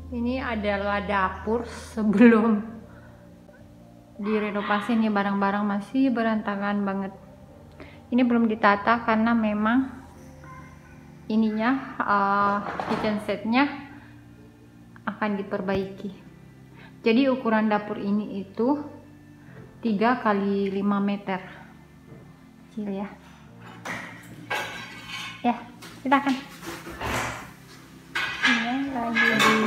Ini adalah dapur sebelum direnovasi. Nih barang-barang masih berantakan banget. Ini belum ditata karena memang ininya kitchen setnya akan diperbaiki. Jadi ukuran dapur ini itu 3 kali 5 meter. Kecil ya. Ya, silakan. Ini lagi di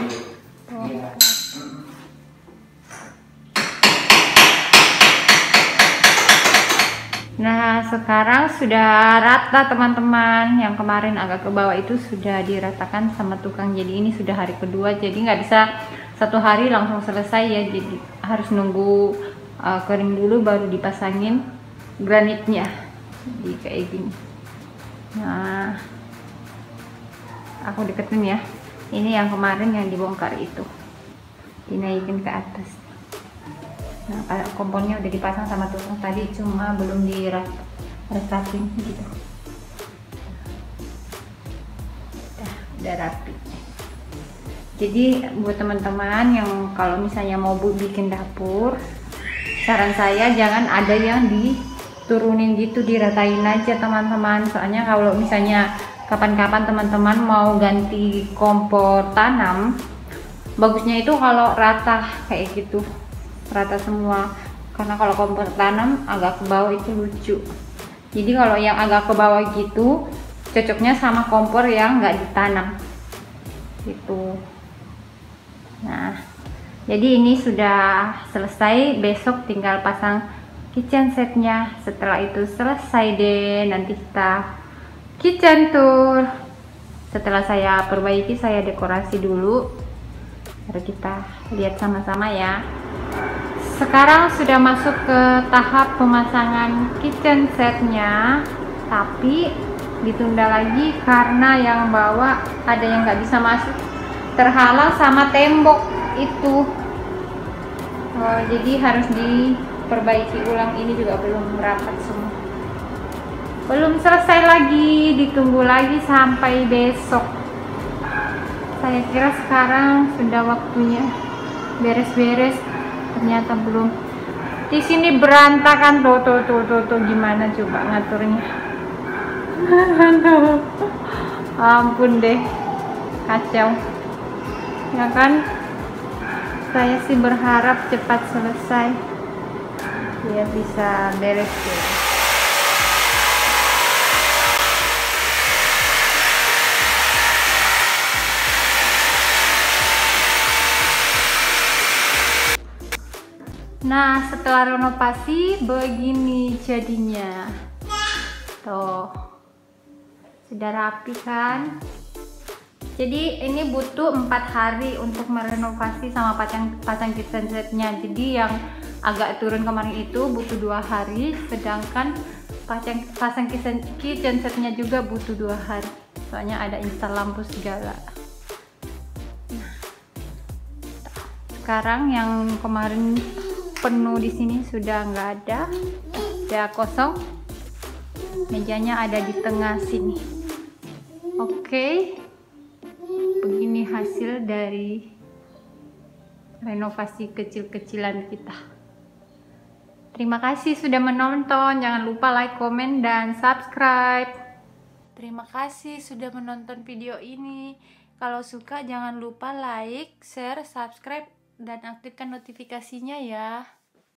Nah, sekarang sudah rata teman-teman. Yang kemarin agak ke bawah itu sudah diratakan sama tukang. Jadi ini sudah hari kedua. Jadi nggak bisa satu hari langsung selesai ya. Jadi harus nunggu kering dulu baru dipasangin granitnya. Jadi kayak gini. Nah, aku deketin ya. Ini yang kemarin yang dibongkar itu. Dinaikin ke atas. Nah, kompornya udah dipasang sama tukang tadi, cuma belum diratakin gitu. Udah rapi. Jadi buat teman-teman yang kalau misalnya mau bikin dapur, saran saya jangan ada yang diturunin gitu, diratain aja teman-teman. Soalnya kalau misalnya kapan-kapan teman-teman mau ganti kompor tanam, bagusnya itu kalau rata kayak gitu, rata semua, karena kalau kompor tanam agak ke bawah itu lucu. Jadi kalau yang agak ke bawah gitu cocoknya sama kompor yang nggak ditanam gitu. Nah, jadi ini sudah selesai, besok tinggal pasang kitchen setnya. Setelah itu selesai deh, nanti kita kitchen tour. Setelah saya perbaiki, saya dekorasi dulu, baru kita lihat sama-sama ya. Sekarang sudah masuk ke tahap pemasangan kitchen setnya, tapi ditunda lagi karena yang bawah ada yang nggak bisa masuk, terhalang sama tembok itu. Jadi harus diperbaiki ulang. Ini juga belum rapat semua, belum selesai lagi, ditunggu lagi sampai besok. Saya kira sekarang sudah waktunya beres-beres, ternyata belum. Di sini berantakan tuh gimana coba ngaturnya. Ampun deh, kacau ya kan. Saya sih berharap cepat selesai biar bisa beres deh. Nah, setelah renovasi begini jadinya. Tuh. Sudah rapi kan? Jadi ini butuh 4 hari untuk merenovasi sama pasang kitchen setnya. Jadi yang agak turun kemarin itu butuh 2 hari, sedangkan pasang kitchen setnya juga butuh 2 hari. Soalnya ada install lampu segala. Sekarang yang kemarin penuh di sini sudah nggak ada, udah kosong. Mejanya ada di tengah sini. Oke, begini hasil dari renovasi kecil-kecilan kita. Terima kasih sudah menonton. Jangan lupa like, komen, dan subscribe. Terima kasih sudah menonton video ini. Kalau suka jangan lupa like, share, subscribe, dan aktifkan notifikasinya ya.